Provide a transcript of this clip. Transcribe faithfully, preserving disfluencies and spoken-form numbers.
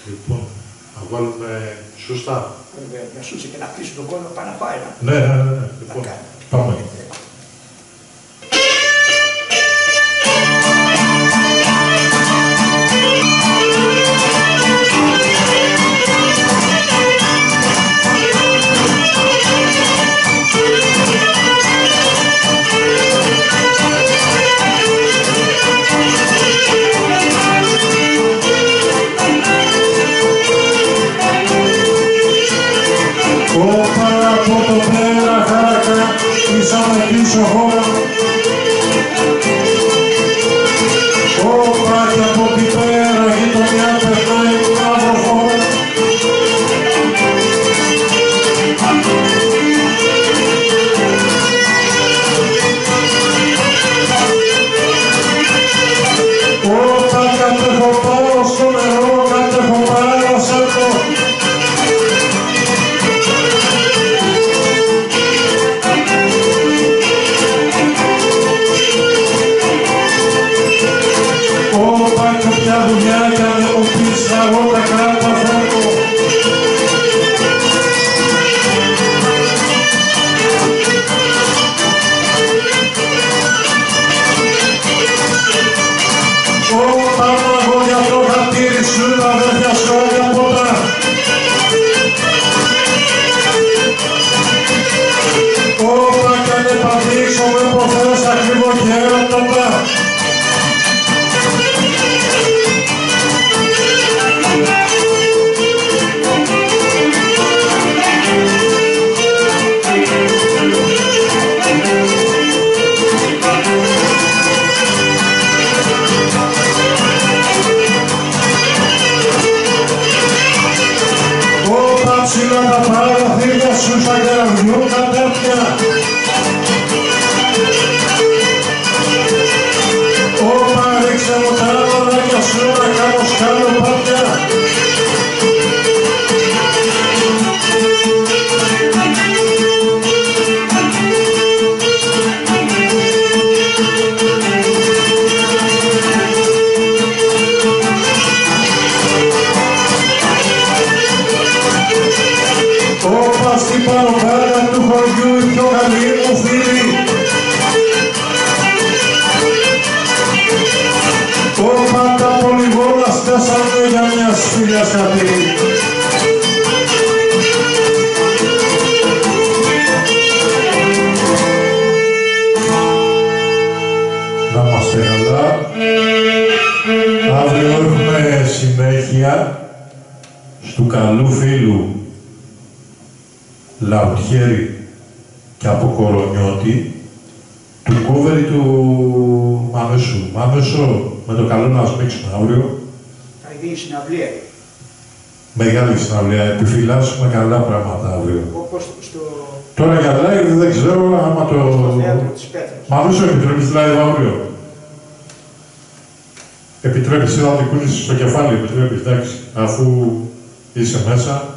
Λοιπόν, να βάλουμε σωστά. Βέβαια, μια σούση και να κλείσουν τον κόσμο πάνω να πάει. Ναι, ναι, ναι, ναι. Λοιπόν, πάμε. Από το πέρα χάρακα, ήσαμε πίσω χώρα. Όπα και από την πέρα γειτονιά περνάει μαύρο χώρα. Όπα κατέχω πάω στο νερό, κατέχω πάω σέρνω. Μια δουλειά για να μου πεις εγώ τα καταφέρνω. Όταν εγώ για το χατήρι σου αδέρφια σχόλια ποτά. Όταν κι αν επαδείξω με ποθές ακριβό και έρωτοντα. Ψηλά τα παραθύρια σου σαν κεραυνιού κατέρτια. Όπα ρίξε μου τα ρόδακια σου να κάνω σκαλοπάτια. Όπα στην παροπέρα του χωριού η πιο καλή μου φίλη. Όπα τα πολυγόνα στέσανε για μια σπήλια σκατή. Να είμαστε καλά. Αύριο έχουμε συνέχεια στου καλού φίλου Λαουτιέρη και από Κορονιώτη του κούβερι του Μαμεσού. Μαμεσό, με το καλό να σμίξουμε αύριο. Θα γίνει συναυλία. Μεγάλη συναυλία. Επιφυλάσσουμε καλά πράγματα αύριο. Όπως στο... Τώρα για live δεν ξέρω άμα το... Στο θέατρο της Πέτρας. Μαμεσό, επιτρέπεις live αύριο. Επιτρέπεις, είδα ότι κούνησες στο κεφάλι, επιτρέπεις, εντάξει, αφού είσαι μέσα.